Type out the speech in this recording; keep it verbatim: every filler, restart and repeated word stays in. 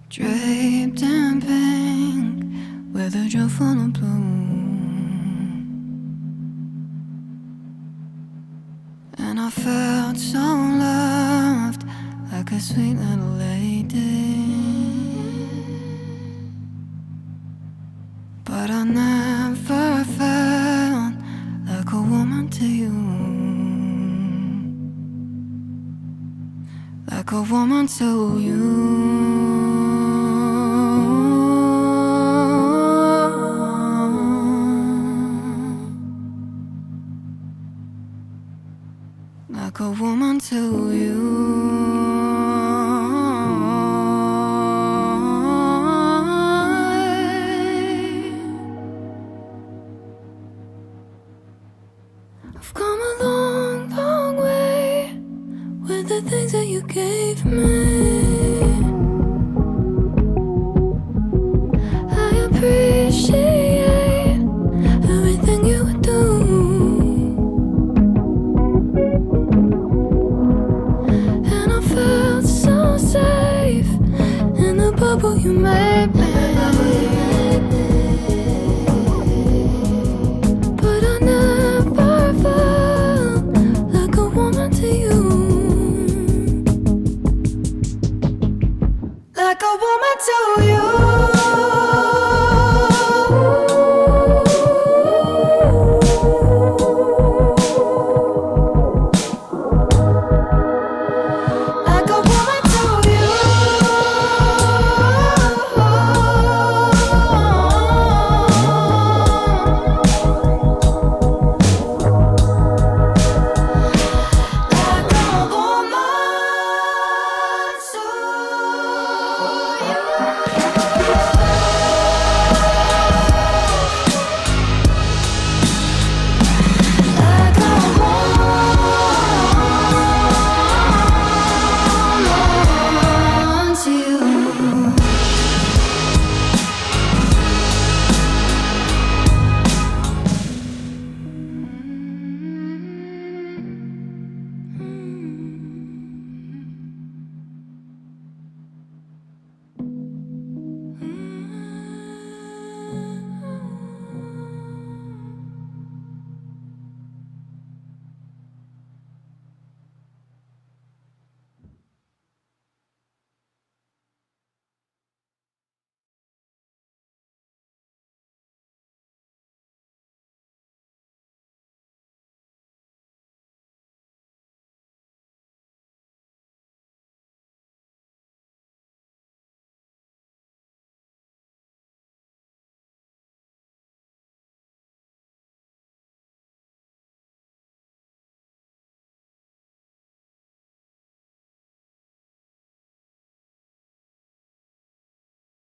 Draped in pink with a jewel full of bloom, and I felt so loved, like a sweet little lady. But I never felt like a woman to you, like a woman to you. Like a woman to you. I've come a long, long way with the things that you gave me. I appreciate everything you would do, and I felt so safe in the bubble you made me.